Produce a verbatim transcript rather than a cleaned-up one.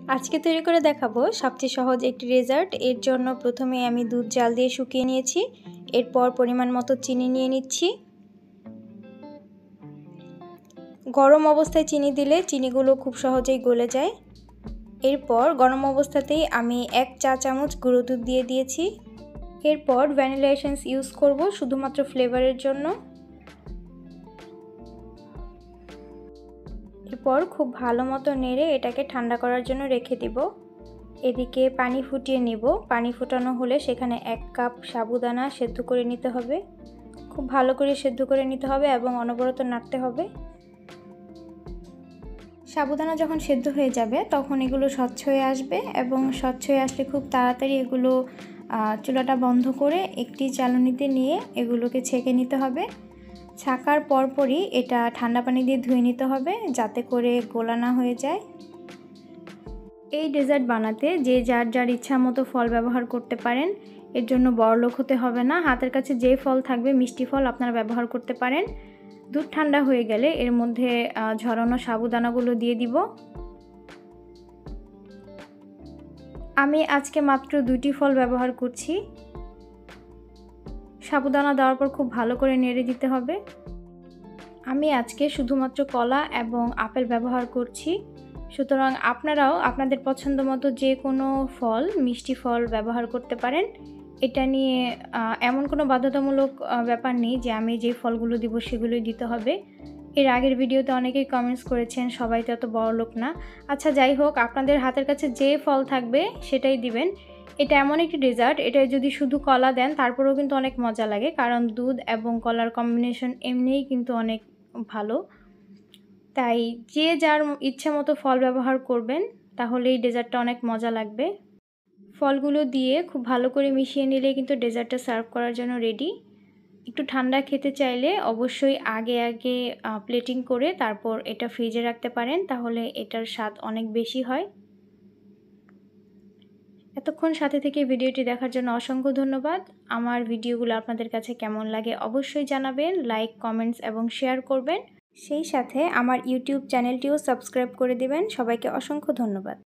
আজকে তৈরি করে দেখাবো সবচেয়ে সহজ একটি ডেজার্ট। এর জন্য প্রথমে আমি দুধ জাল দিয়ে শুকিয়ে নিয়েছি। এরপর পরিমাণ মতো চিনি নিয়ে নিচ্ছি। গরম অবস্থায় চিনি দিলে চিনিগুলো খুব সহজেই গলে যায়। এরপর গরম অবস্থাতেই আমি এক চা চামচ গুঁড়ো দুধ দিয়ে দিয়েছি। এরপর ভ্যানিলা এসেন্স ইউজ করব শুধুমাত্র ফ্লেভারের জন্য। এরপর খুব ভালো মতো নেড়ে এটাকে ঠান্ডা করার জন্য রেখে দিব। এদিকে পানি ফুটিয়ে নিব। পানি ফোটানো হলে সেখানে এক কাপ সাবুদানা সেদ্ধ করে নিতে হবে। খুব ভালো করে সেদ্ধ করে নিতে হবে এবং অনবরত নাড়তে হবে। সাবুদানা যখন সেদ্ধ হয়ে যাবে তখন এগুলো স্বচ্ছ হয়ে আসবে এবং স্বচ্ছ হয়ে আসলে খুব তাড়াতাড়ি এগুলো চুলাটা বন্ধ করে একটি চালনিতে নিয়ে এগুলোকে ছেঁকে নিতে হবে। ছাকার পরপরই এটা ঠান্ডা পানি দিয়ে ধুয়ে নিতে হবে যাতে করে গোলা না হয়ে যায়। এই ডেজার্ট বানাতে যে যার যার ইচ্ছা মতো ফল ব্যবহার করতে পারেন। এর জন্য বড়লোক হতে হবে না। হাতের কাছে যে ফল থাকবে মিষ্টি ফল আপনারা ব্যবহার করতে পারেন। দুধ ঠান্ডা হয়ে গেলে এর মধ্যে ঝরানো সাবুদানাগুলো দিয়ে দিব। আমি আজকে মাত্র দুইটি ফল ব্যবহার করছি। সাবুদানা দেওয়ার পর খুব ভালো করে নেড়ে দিতে হবে। আমি আজকে শুধুমাত্র কলা এবং আপেল ব্যবহার করছি, সুতরাং আপনারাও আপনাদের পছন্দ মতো যে কোনো ফল মিষ্টি ফল ব্যবহার করতে পারেন। এটা নিয়ে এমন কোনো বাধ্যতামূলক ব্যাপার নেই যে আমি যে ফলগুলো দিব সেগুলোই দিতে হবে। এর আগের ভিডিওতে অনেকেই কমেন্টস করেছেন সবাই তো এত বড়লোক না। আচ্ছা যাই হোক, আপনাদের হাতের কাছে যে ফল থাকবে সেটাই দিবেন। এটা এমন একটি ডেজার্ট, এটা যদি শুধু কলা দেন তারপরেও কিন্তু অনেক মজা লাগে, কারণ দুধ এবং কলার কম্বিনেশন এমনিই কিন্তু অনেক ভালো। তাই যে যার ইচ্ছে মতো ফল ব্যবহার করবেন, তাহলে এই ডেজার্টটা অনেক মজা লাগবে। ফলগুলো দিয়ে খুব ভালো করে মিশিয়ে নিলে কিন্তু ডেজার্টটা সার্ভ করার জন্য রেডি। একটু ঠান্ডা খেতে চাইলে অবশ্যই আগে আগে প্লেটিং করে তারপর এটা ফ্রিজে রাখতে পারেন, তাহলে এটার স্বাদ অনেক বেশি হয়। এতক্ষণ সাথে থেকে ভিডিওটি দেখার জন্য অসংখ্য ধন্যবাদ। আমার ভিডিওগুলো আপনাদের কাছে কেমন লাগে অবশ্যই জানাবেন। লাইক, কমেন্টস এবং শেয়ার করবেন। সেই সাথে আমার ইউটিউব চ্যানেলটিও সাবস্ক্রাইব করে দিবেন। সবাইকে অসংখ্য ধন্যবাদ।